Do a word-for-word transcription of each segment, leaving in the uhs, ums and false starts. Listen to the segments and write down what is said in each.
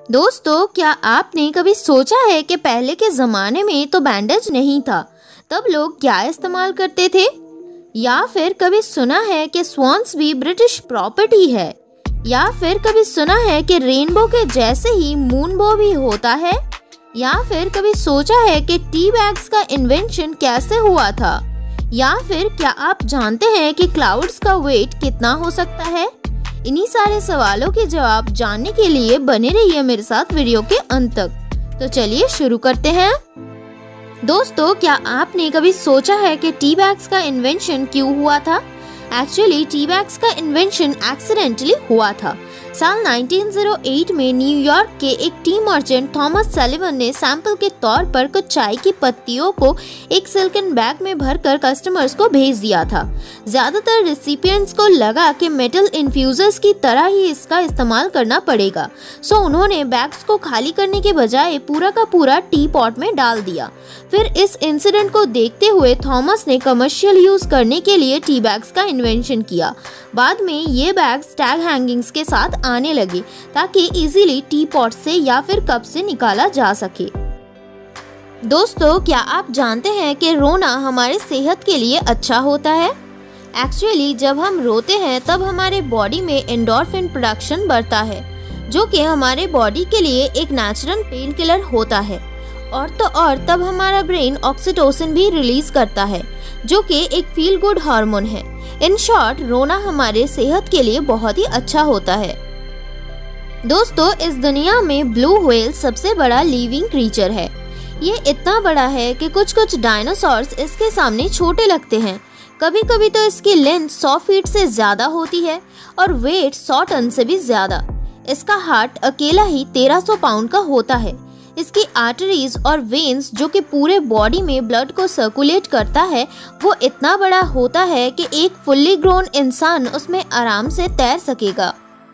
दोस्तों, क्या आपने कभी सोचा है कि पहले के ज़माने में तो बैंडेज नहीं था, तब लोग क्या इस्तेमाल करते थे? या फिर कभी सुना है कि स्वॉन्स भी ब्रिटिश प्रॉपर्टी है? या फिर कभी सुना है कि रेनबो के जैसे ही मूनबो भी होता है? या फिर कभी सोचा है कि टी बैग्स का इन्वेंशन कैसे हुआ था? या फिर क्या आप जानते हैं कि क्लाउड्स का वेट कितना हो सकता है? इन्हीं सारे सवालों के जवाब जानने के लिए बने रहिए मेरे साथ वीडियो के अंत तक। तो चलिए शुरू करते हैं। दोस्तों, क्या आपने कभी सोचा है कि टी बैग्स का इन्वेंशन क्यों हुआ था? एक्चुअली टी बैग्स का इन्वेंशन एक्सीडेंटली हुआ था। साल उन्नीस सौ आठ में न्यूयॉर्क के एक टी मर्चेंट थॉमस सलिवन ने सैंपल के तौर पर कुछ चाय की पत्तियों को एक सिल्कन बैग में भरकर कस्टमर्स को भेज दिया था। ज्यादातर रिसिपिएंट्स को लगा कि मेटल इन्फ्यूजर्स की तरह ही इसका इस्तेमाल करना पड़ेगा, सो उन्होंने बैग्स को खाली करने के बजाय पूरा का पूरा टी पॉट में डाल दिया। फिर इस इंसिडेंट को देखते हुए थॉमस ने कमर्शियल यूज करने के लिए टी बैग्स का इन्वेंशन किया। बाद में ये बैग्स टैग हैंगिंग्स के साथ आने लगे ताकि इजीली टी पॉट से या फिर कप से निकाला जा सके। दोस्तों, क्या आप जानते हैं कि रोना हमारे सेहत के लिए अच्छा होता है? एक्चुअली जब हम रोते हैं तब हमारे बॉडी में एंडोर्फिन प्रोडक्शन बढ़ता है, जो कि हमारे बॉडी के लिए एक नेचुरल पेन किलर होता है। और तो और तब हमारा ब्रेन ऑक्सीटोसिन भी रिलीज करता है, जो कि एक फील गुड हार्मोन है। इन शॉर्ट, रोना हमारे सेहत के लिए बहुत ही अच्छा होता है। दोस्तों, इस दुनिया में ब्लू व्हेल सबसे बड़ा लिविंग क्रीचर है। ये इतना बड़ा है कि कुछ कुछ डायनासोर्स इसके सामने छोटे लगते हैं। कभी कभी तो इसकी लेंथ सौ फीट से ज्यादा होती है और वेट सौ टन से भी ज्यादा। इसका हार्ट अकेला ही तेरह सौ पाउंड का होता है। इसकी आर्टरीज और वेन्स, जो कि पूरे बॉडी में ब्लड को सर्कुलेट करता है, वो इतना बड़ा होता है कि एक फुल्ली ग्रोन इंसान उसमें आराम से तैर सकेगा।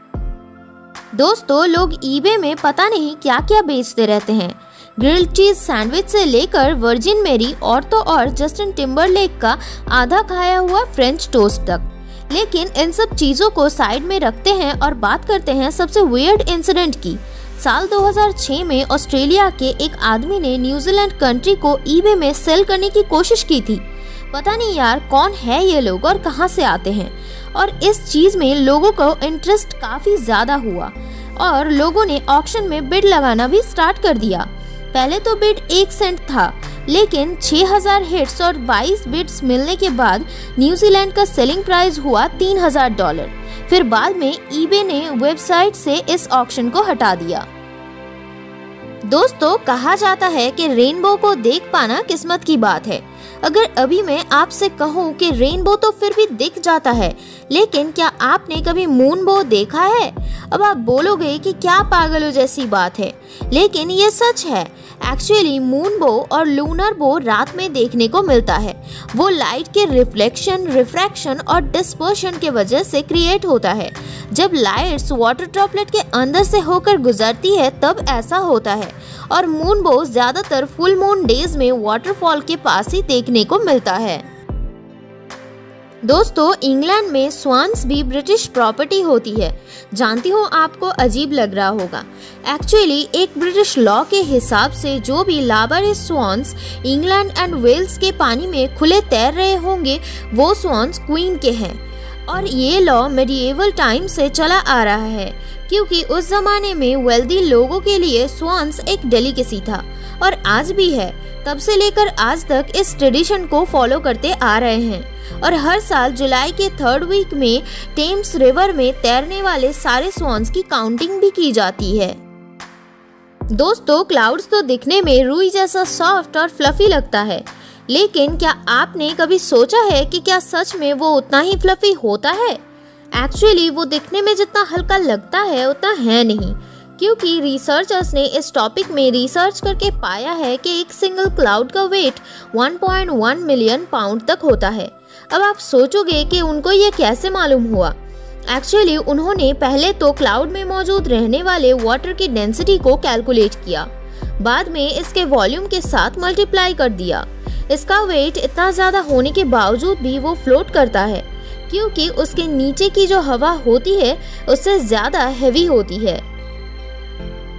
दोस्तों, लोग ईबे में पता नहीं क्या क्या बेचते रहते हैं, ग्रिल्ड चीज सैंडविच से लेकर वर्जिन मेरी और तो और जस्टिन टिम्बरलेक का आधा खाया हुआ फ्रेंच टोस्ट तक। लेकिन इन सब चीजों को साइड में रखते हैं और बात करते हैं सबसे वियर्ड इंसिडेंट की। साल दो हज़ार छह में ऑस्ट्रेलिया के एक आदमी ने न्यूजीलैंड कंट्री को ईबे में सेल करने की कोशिश की थी। पता नहीं यार कौन है ये लोग और कहां से आते हैं। और इस चीज में लोगों को इंटरेस्ट काफी ज्यादा हुआ और लोगों ने ऑक्शन में बिड लगाना भी स्टार्ट कर दिया। पहले तो बिड एक सेंट था, लेकिन छह हज़ार हिट्स और बाईस बिड्स मिलने के बाद न्यूजीलैंड का सेलिंग प्राइस हुआ तीन हज़ार डॉलर। फिर बाद में ईबे ने वेबसाइट से इस ऑक्शन को हटा दिया। दोस्तों, कहा जाता है कि रेनबो को देख पाना किस्मत की बात है। अगर अभी मैं आपसे कहूँ कि रेनबो तो फिर भी दिख जाता है, लेकिन क्या आपने कभी मूनबो देखा है? अब आप बोलोगे कि क्या पागलों जैसी बात है, लेकिन ये सच है। एक्चुअली मूनबो और लूनर बो रात में देखने को मिलता है। वो लाइट के रिफ्लेक्शन, रिफ्रैक्शन और डिस्पर्शन के वजह से क्रिएट होता है। जब लाइट्स वाटर ड्रॉपलेट के अंदर से होकर गुजरती है तब ऐसा होता है। और मूनबो ज्यादातर फुल मून डेज में वाटरफॉल के पास ही देखने को मिलता है। दोस्तों, इंग्लैंड में स्वान्स भी ब्रिटिश प्रॉपर्टी होती है। जानती हो, आपको अजीब लग रहा होगा। एक्चुअली एक ब्रिटिश लॉ के हिसाब से जो भी लावारिस स्वान्स इंग्लैंड एंड वेल्स के पानी में खुले तैर रहे होंगे, वो स्वान्स क्वीन के हैं। और ये लॉ मेडिएवल टाइम से चला आ रहा है, क्योंकि उस जमाने में वेल्दी लोगों के लिए स्वान्स एक डेलिकेसी था और आज भी है। तब से लेकर आज तक इस ट्रेडिशन को फॉलो करते आ रहे हैं और हर साल जुलाई के थर्ड वीक में टेम्स रिवर में तैरने वाले सारे स्वान्स की काउंटिंग भी की जाती है। दोस्तों, क्लाउड्स तो दिखने में रुई जैसा सॉफ्ट और फ्लफी लगता है, लेकिन क्या आपने कभी सोचा है कि क्या सच में वो उतना ही फ्लफी होता है? एक्चुअली वो दिखने में जितना हल्का लगता है उतना है नहीं, क्योंकि रिसर्चर्स ने इस टॉपिक में रिसर्च करके पाया है कि एक सिंगल क्लाउड का वेट एक पॉइंट एक मिलियन पाउंड तक होता है। अब आप सोचोगे कि उनको ये कैसे मालूम हुआ। एक्चुअली उन्होंने पहले तो क्लाउड में मौजूद रहने वाले वाटर की डेंसिटी को कैलकुलेट किया, बाद में इसके वॉल्यूम के साथ मल्टीप्लाई कर दिया। इसका वेट इतना ज़्यादा होने के बावजूद भी वो फ्लोट करता है, क्योंकि उसके नीचे की जो हवा होती है उससे ज़्यादा हैवी होती है।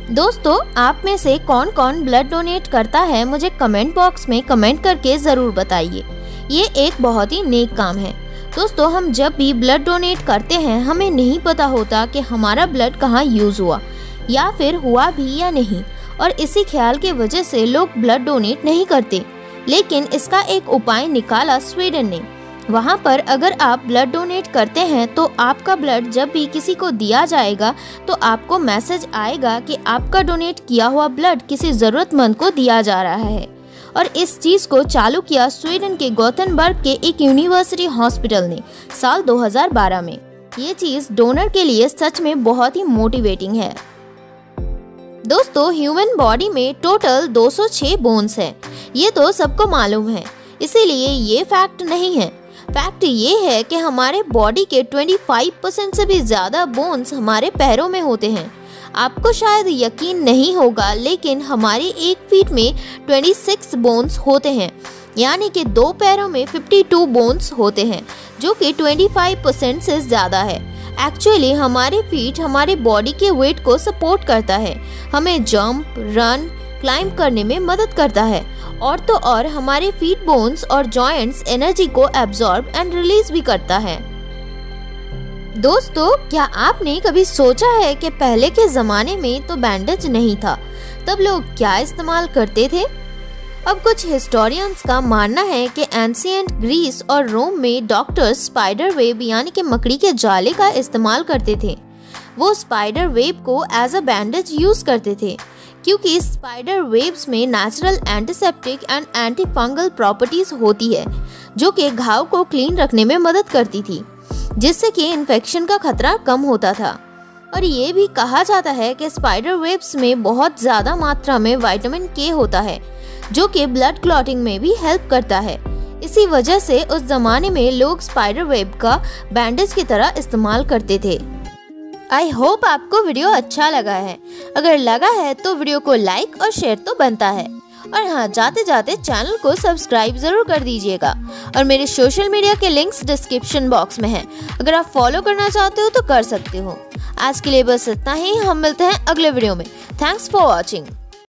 दोस्तों, आप में से कौन कौन ब्लड डोनेट करता है मुझे कमेंट बॉक्स में कमेंट करके ज़रूर बताइए। ये एक बहुत ही नेक काम है। दोस्तों, हम जब भी ब्लड डोनेट करते हैं हमें नहीं पता होता कि हमारा ब्लड कहाँ यूज़ हुआ या फिर हुआ भी या नहीं, और इसी ख्याल के वजह से लोग ब्लड डोनेट नहीं करते। लेकिन इसका एक उपाय निकाला स्वीडन ने। वहाँ पर अगर आप ब्लड डोनेट करते हैं तो आपका ब्लड जब भी किसी को दिया जाएगा तो आपको मैसेज आएगा कि आपका डोनेट किया हुआ ब्लड किसी ज़रूरतमंद को दिया जा रहा है। और इस चीज़ को चालू किया स्वीडन के गोथेनबर्ग के एक यूनिवर्सिटी हॉस्पिटल ने साल दो हज़ार बारह में। ये चीज़ डोनर के लिए सच में बहुत ही मोटिवेटिंग है। दोस्तों, ह्यूमन बॉडी में टोटल दो सौ छह बोन्स हैं। ये तो सबको मालूम है, इसीलिए ये फैक्ट नहीं है। फैक्ट ये है कि हमारे बॉडी के पच्चीस परसेंट से भी ज़्यादा बोन्स हमारे पैरों में होते हैं। आपको शायद यकीन नहीं होगा, लेकिन हमारी एक फीट में छब्बीस बोन्स होते हैं, यानी कि दो पैरों में बावन बोन्स होते हैं, जो कि पच्चीस परसेंट से ज़्यादा है। एक्चुअली हमारे फीट हमारे बॉडी के वेट को सपोर्ट करता है, हमें जंप, रन, क्लाइंब करने में मदद करता है, और तो और हमारे फीट बोन्स और जॉइंट्स एनर्जी को एब्जॉर्ब एंड रिलीज भी करता है। दोस्तों, क्या आपने कभी सोचा है कि पहले के ज़माने में तो बैंडेज नहीं था, तब लोग क्या इस्तेमाल करते थे? अब कुछ हिस्टोरियंस का मानना है कि एंशिएंट ग्रीस और रोम में डॉक्टर्स स्पाइडर वेब यानी कि मकड़ी के जाले का इस्तेमाल करते थे। वो स्पाइडर वेब को एज अ बैंडेज यूज करते थे, क्योंकि स्पाइडर वेब्स में natural antiseptic and anti fungal properties होती है, जो कि घाव को क्लीन रखने में मदद करती थी, जिससे कि इन्फेक्शन का खतरा कम होता था। और ये भी कहा जाता है कि स्पाइडर वेब्स में बहुत ज़्यादा मात्रा में विटामिन के होता है, जो कि ब्लड क्लॉटिंग में भी हेल्प करता है। इसी वजह से उस जमाने में लोग स्पाइडर वेब का बैंडेज की तरह इस्तेमाल करते थे। आई होप आपको वीडियो अच्छा लगा है। अगर लगा है तो वीडियो को लाइक और शेयर तो बनता है। और हाँ, जाते जाते चैनल को सब्सक्राइब जरूर कर दीजिएगा। और मेरे सोशल मीडिया के लिंक्स डिस्क्रिप्शन बॉक्स में हैं। अगर आप फॉलो करना चाहते हो तो कर सकते हो। आज के लिए बस इतना ही। हम मिलते हैं अगले वीडियो में। Thanks for watching.